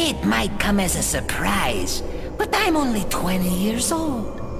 It might come as a surprise, but I'm only 20 years old.